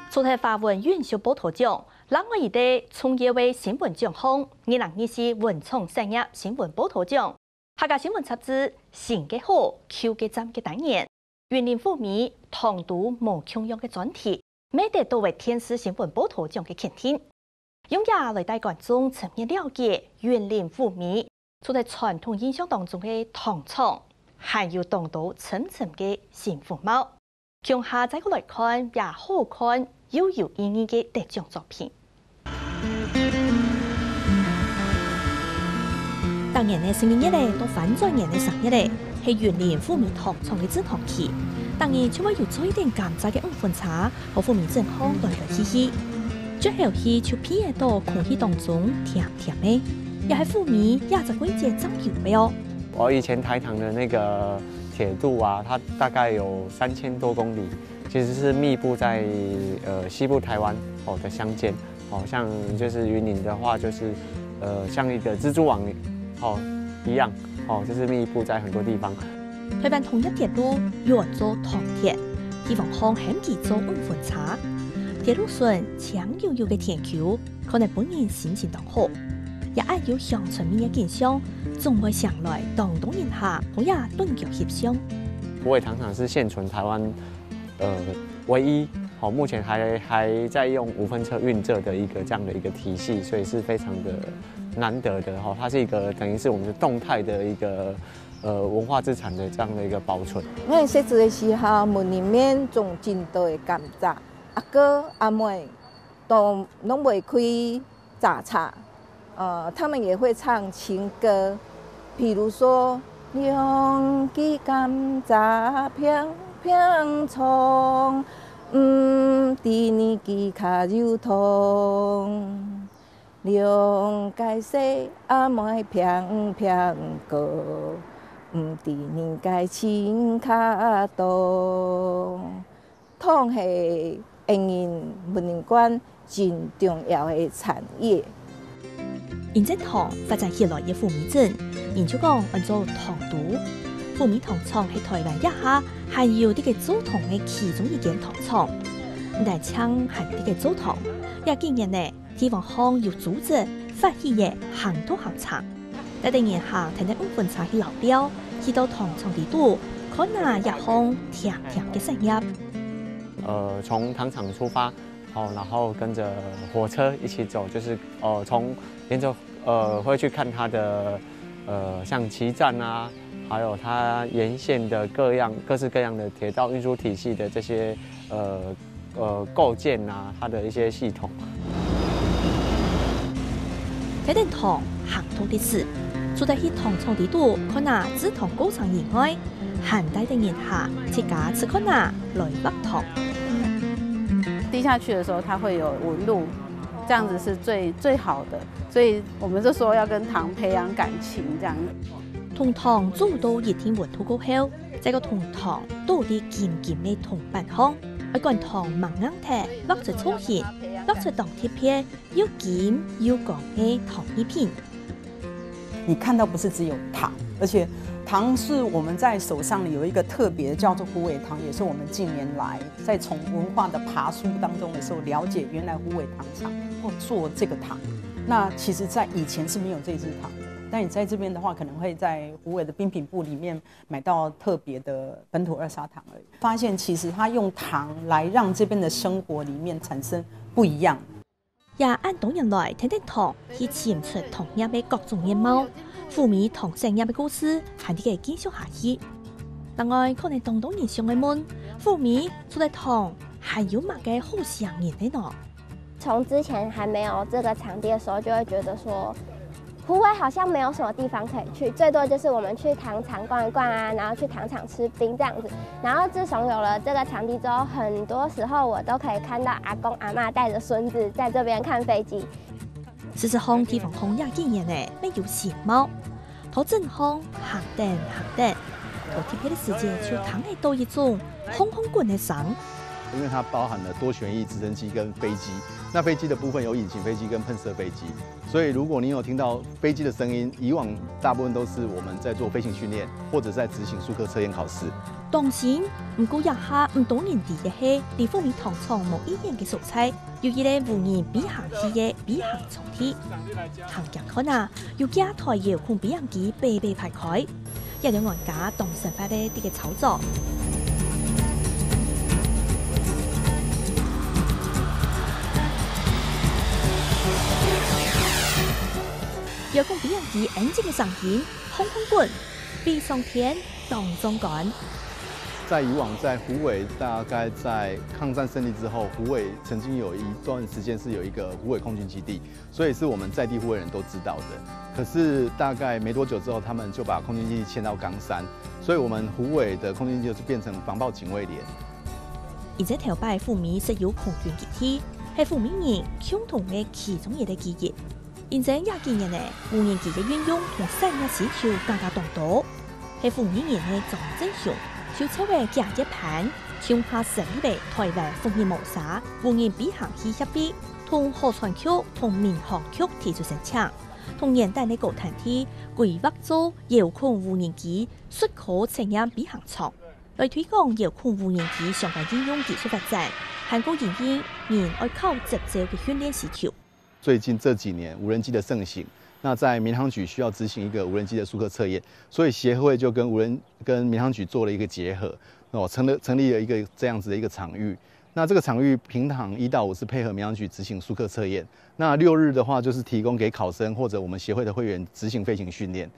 昨天发文元宵报头奖，另外一代从业为新闻奖项，2024文创产业新闻报头奖，客家新闻杂志新嘅好、旧嘅站嘅单元，云林富民唐都无穷样嘅专题，每日都为天使新闻报头奖嘅肯定，用也来带观众层面了解云林富民，处在传统印象当中嘅唐厂，还有唐都层层嘅新风貌。从下载过来看，也好看又有意义嘅得奖作品。当年嘅新年日咧，到反转年嘅生日咧，係云林富民糖廠嘅紫糖期。當然，就會有做一點甘蔗嘅五分茶，和富民正好來來嘻嘻。最後係就片到空氣當中甜甜嘅，也係富民也在季節長油嘅哦。 我以前台糖的那个铁路啊，它大概有3000多公里，其实是密布在西部台湾的乡间，像就是云林的话，就是像一个蜘蛛网一样，就是密布在很多地方。 台灣統一鐵路要做糖鐵，地方巷很易做五分茶。鐵路上強悠悠嘅天橋，可能本人心情當好，也愛有鄉村面嘅景象，總會上來當東人下，好也頓腳翕相。 虎尾糖廠是現存台灣唯一目前還在用5分車運蔗的一個這樣的一個體系，所以是非常的難得的它是一個等於是我們的動態的一個文化資產的這樣的一個保存。 我細個的時候，門裡面種真多的甘蔗，阿哥阿妹都攏會開雜茶，他們也會唱情歌，譬如說兩支甘蔗平平蔥，第二支卡油糖，兩介細阿妹平平歌。第二屆錢卡多，糖係永遠文林館真重要嘅產業。 因這糖發展起來嘅富民鎮，因就講按做糖都。富民糖廠喺台灣一下，還有啲嘅做糖嘅其中一間糖廠。但搶係啲嘅做糖，也竟然呢地方巷有組織發起嘅行都行場。在第二行睇到五分茶去老標，去到糖廠地度，可能一行甜甜嘅聲音。 從糖廠出發，然後跟着火車一起走，就是沿着會去看它的像旗站啊，還有它沿線的各式各樣的鐵道運輸體系的這些構建啊，它的一些系統。 睇到糖行到啲事。除咗去糖廠地度，可能紫糖高層以外，寒帶的年下，自家只可能來北糖。 滴下去的時候，它會有紋路，這樣子是最好的。所以我們就說要跟糖培養感情，這樣。 同糖做到熱天溫度高後，再個同糖多啲甜甜嘅糖板香，一個糖猛硬鐵，落在粗芡，落在糖貼片，又甜又乾嘅糖衣片。 你看到不是只有糖，而且糖是我们在手上有一个特别叫做虎尾糖，也是我们近年来在从文化的爬书当中的时候了解，原来虎尾糖厂会做这个糖。那其实在以前是没有这支糖的，但你在这边的话，可能会在虎尾的冰品部里面买到特别的本土2砂糖而已。发现其实它用糖来让这边的生活里面产生不一样。 也按當人來睇睇糖，去潛出糖業嘅各種面貌，富民糖產業嘅故事，係啲嘅繼續下去。另外，可能當人想嘅問，富民除了糖，還有乜嘅好想念的呢？ 從之前還沒有這個場地的時候，就會覺得說，虎尾好像沒有什麼地方可以去，最多就是我們去糖廠逛一逛啊，然後去糖廠吃冰這樣子。然後自從有了這個場地之後，很多時候我都可以看到阿公阿嬷帶着孫子在這邊看飛機。 事實上，地方巷也竟然呢沒有新貌，頭正巷行燈，頭貼片的時間就糖係多一種烘滾的聲， 因为它包含了多旋翼直升机跟飞机。那飞机的部分有引擎飞机跟喷射飞机，所以如果你有听到飞机的声音，以往大部分都是我们在做飞行训练或者在执行术科测验考试。 當然，唔過一下唔多年啲嘅係地方面糖廠冇依然嘅素材，有一個無人飛行器嘅飛行艙體，行入看啊，有幾台遙控飛行機被排開，一有玩家當成快嘅啲嘅操作。遙控飛行機安靜嘅聲音，空滾，飛上天，當中趕。 在以往，在虎尾，大概在抗战胜利之后，虎尾曾经有一段时间是有一个虎尾空军基地，所以是我们在地虎尾人都知道的。可是大概没多久之后，他们就把空军基地迁到冈山，所以我们虎尾的空军基地就变成防暴警卫连。 而且頭擺富米是有空軍基地，係富米人共同嘅其中一個記憶。現在廿幾年嚟，無人機嘅運用同產業需求更加多，係富米人嘅總正常。就車為假一盤，搶下成立台灣風險謀殺無人飛行器協備，同河川區同民航局提出申請，同現代嘅高談體規劃做遙控無人機出口產業飛行場，來推廣遙控無人機相關應用技術發展，韓國研究人愛靠直接嘅訓練需求。 最近這幾年無人機的盛行。那在民航局需要執行一個無人機的術科測驗，所以協會就跟民航局做了一個結合，成立了一個這樣子的一個場域。那這個場域平常1到5是配合民航局執行術科測驗，那6日的話就是提供給考生或者我們協會的會員執行飛行訓練。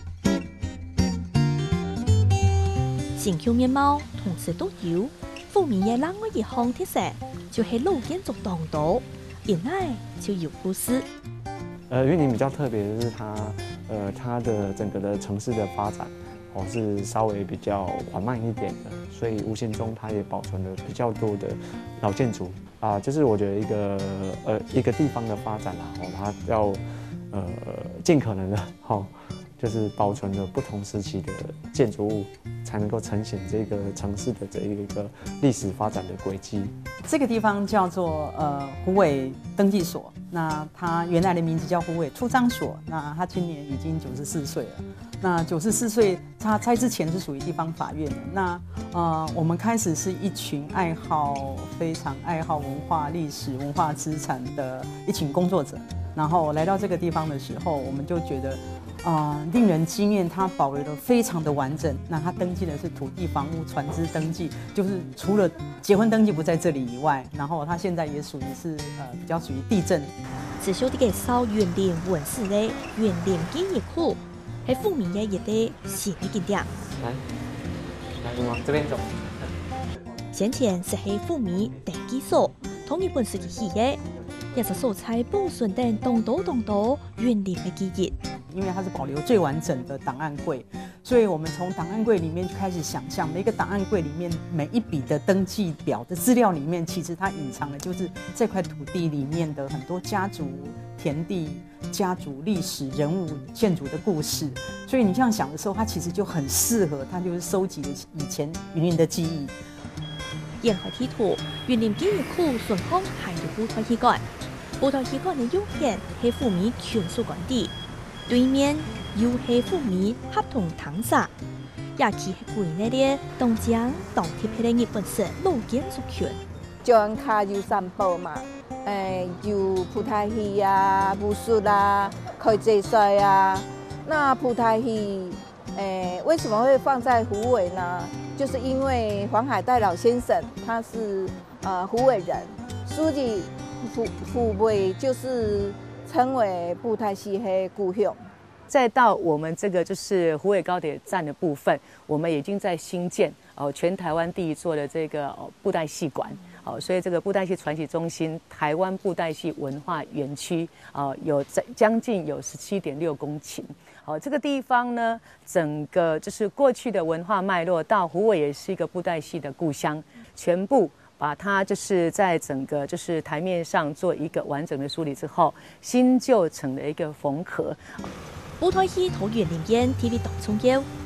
成橋面貌同時都有，富民嘅另外一項特色就係老建築當道，原來就有故事。 雲林比較特別的是它的整個的城市的發展是稍微比較緩慢一點的，所以無形中它也保存了比較多的老建築啊。就是我覺得一個地方的發展它要盡可能的就是保存了不同時期的建築物，才能夠呈現這個城市的這一個歷史發展的軌跡。 這個地方叫做虎尾登記所，那它原來的名字叫虎尾出張所，那他今年已經94歲了。那94歲，他在之前是屬於地方法院的。那我們開始是一群非常愛好文化、歷史、文化資產的一群工作者，然後來到這個地方的時候，我們就覺得。令人驚豔，它保留得非常的完整。那它登記的是土地、房屋、船隻登記，就是除了結婚登記不在這裡以外，然後它現在也屬於是比較屬於地震。 自小啲嘅少園林文史嘅園林記憶庫，係富民嘅一個新嘅景點。 來往這邊走。 先前是喺富民登記所，同日本時期起嘅，也是素材保存等當道園林嘅記憶。 因為它是保留最完整的檔案櫃，所以我們從檔案櫃裡面就開始想象，每一個檔案櫃裡面每一筆的登記表的資料裡面，其實它隱藏的就是這塊土地裡面的很多家族、田地、家族歷史、人物、建築的故事。所以你這樣想的時候，它其實就很適合，它就是收集了以前雲林的記憶。 沿海地圖，雲林記憶庫順豐係有舞台戲館，舞台戲館嘅優點係富民全數管地。對面有係富民合同堂沙，也其係國內的東江當貼係日本式老建築群。 像卡有三寶嘛，有布袋戲啊、武術啊、開祭賽啊。那布袋戲，為什麼會放在虎尾呢？就是因為黃海岱老先生他是虎尾人，所以虎尾就是稱為布袋戲的故鄉。 再到我們這個就是虎尾高鐵站的部分，我們已經在新建全台灣第一座的這個布袋戲館，所以這個布袋戲傳奇中心台灣布袋戲文化園區有將近有17.6公頃。這個地方呢，整個就是過去的文化脈絡到虎尾也是一個布袋戲的故鄉，全部把它就是在整個就是台面上做一個完整的梳理之後，新舊成了一個縫合。 舞台戲桃園林邊 TV 當重要，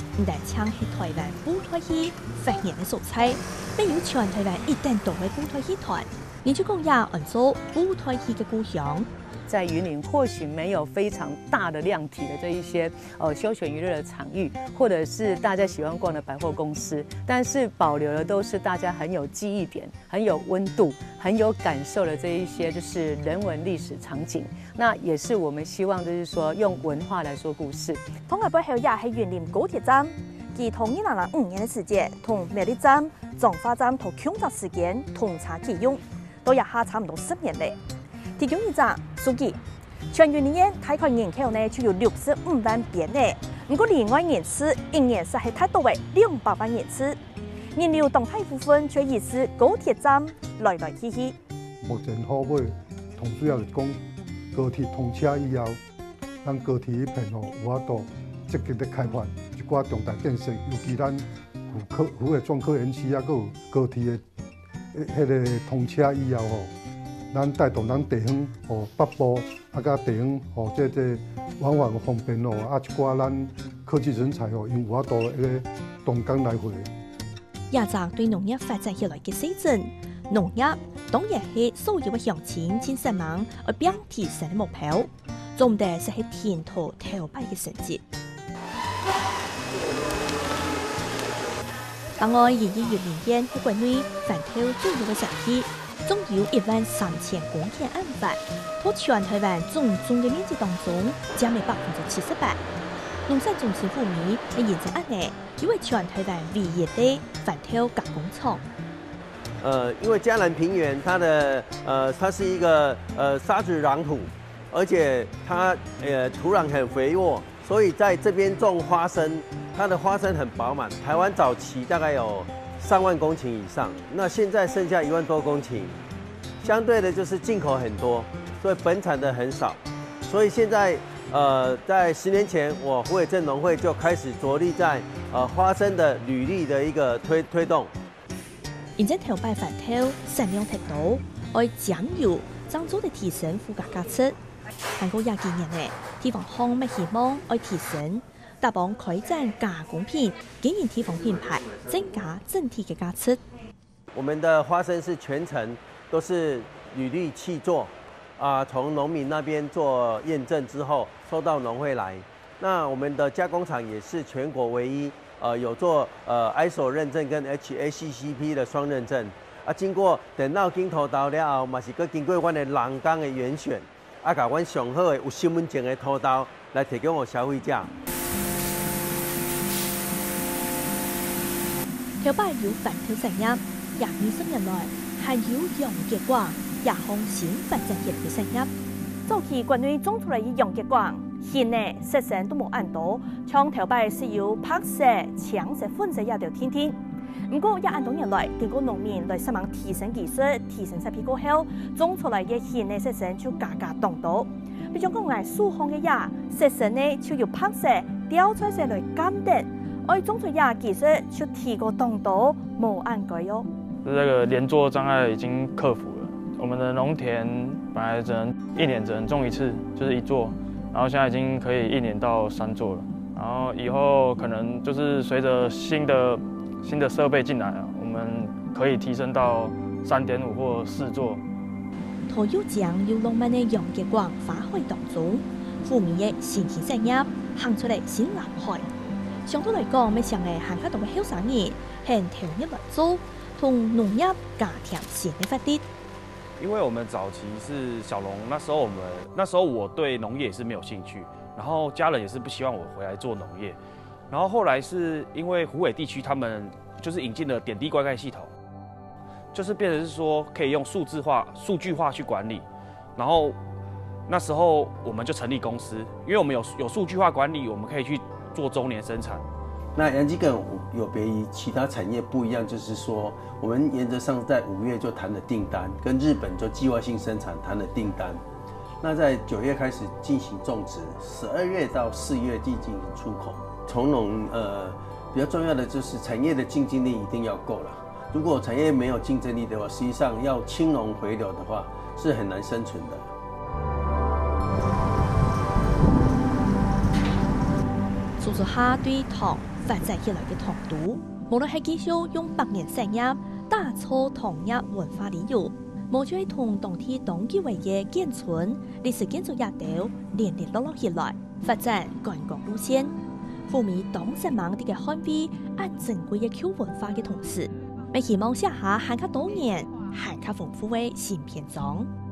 唔但唱係台灣舞台戲發現嘅素材，比如全台灣一旦動嘅舞台戲團，研究講也按做舞台戲嘅故鄉。 在雲林或許沒有非常大的量體的這一些休閒娛樂的場域，或者是大家喜歡逛的百貨公司，但是保留的都是大家很有記憶點、很有溫度、很有感受的這一些就是人文歷史場景。那也是我們希望就是說用文化來說故事。 同個背後也係雲林高鐵站，其同2005年嘅時節同苗栗站、彰化站同強澤時間同場啟用，到日下差唔多10年嚟。提供一張數據，全雲林大概人口呢就有65萬邊嘅，不過另外人次一年是係太多嘅200萬人次，人流動態部分卻已是高鐵站來來去去。 目前好尾，同主要是講高鐵通車以後，咱高鐵一片有法度積極的開發一寡重大建設，尤其咱府嘅專科園區啊，有高鐵嘅迄個通車以後咱帶動咱地方和北部甲地方和這往返方便一寡咱科技人才因有法度迄個動工來回。 也贊對農業發展起來嘅水準，農業當然係所有嘅鄉親千萬人而並提升嘅目標，重點是喺田土頭擺嘅成績。另外，2020年喺國內反偷最多嘅實體。總有13000公頃案發，喺全台灣總種嘅面積當中，佔了78%。農產總署府面係驗證案例，因為全台灣唯一的反偷加工廠。 因為嘉南平原它是一個沙質壤土，而且它土壤很肥沃，所以在這邊種花生，它的花生很飽滿。台灣早期大概有3萬公頃以上，那現在剩下1萬多公頃，相對的就是進口很多，所以本產的很少。所以現在在10年前，我虎尾鎮農會就開始着力在花生的履歷的一個推動。 現在頭擺反偷產量太高，而將有增速的提升附加價值。韓國也建議呢，地方項目希望而提升。大幫開展加工品，經營地方品牌，增加整體嘅價值。 我們的花生是全程都是履歷契作，從農民那邊做驗證之後，收到農會來。那我們的加工廠也是全國唯一，有做ISO 認證跟 HACCP 的雙認證。經過電腦鏡頭到了後，嘛是經過我們的人工的嚴選，把我們上好的有身份證的土豆來提供給消費者。 頭擺有反偷產業，20年來還有養結廣，也向新發展起來嘅產業。早期國內種出來嘅養結廣，現呢色成都冇按多，像頭擺是有白色、橙色、粉色也條天天。不過也按多年來，經過農民來希望提升技術、提升產品過後，種出來嘅現呢色成就價格當多。比如講我哋蘇杭嘅也色成呢就有白色、雕出色來鑑定。而種出亞技術就提高當多，冇按改喲。 這個連作障礙已經克服了。我們的農田本來1年只能種一次，就是1作，然後現在已經可以1年到3作了。然後以後可能就是隨着新的設備進來啊，我們可以提升到3.5或4作。 土又將有浪漫的養結廣發揮當中，富民嘅新興產業行出嚟新藍海。相對來講，咪上嘅行較多嘅後生人，係投入來做，同農業家庭線嘅發展。 因為我們早期是小農，那時候我對農業也是沒有興趣，然後家人也是不希望我回來做農業，然後後來是因為虎尾地區他們就是引進了點滴灌溉系統，就是變成是說可以用數據化去管理，然後那時候我們就成立公司，因為我們有數據化管理，我們可以去做週年生產。 那楊基梗有別於其他產業不一樣，就是說我們原則上在5月就談了訂單，跟日本就計劃性生產談了訂單。那在9月開始進行種植，12月到4月進行出口。從農比較重要的就是產業的競爭力一定要夠了。如果產業沒有競爭力的話，實際上要青農回流的話是很難生存的。做下對糖发展起来嘅程度。無論係繼續用百年產業打造同一文化旅遊，無就係同當地當地為嘅建村、歷史建築也都連連落落起來，發展觀光路線，賦予當地人哋嘅捍衛按珍貴嘅舊文化嘅同時，咪希望寫下更加多元、更加豐富嘅新篇章。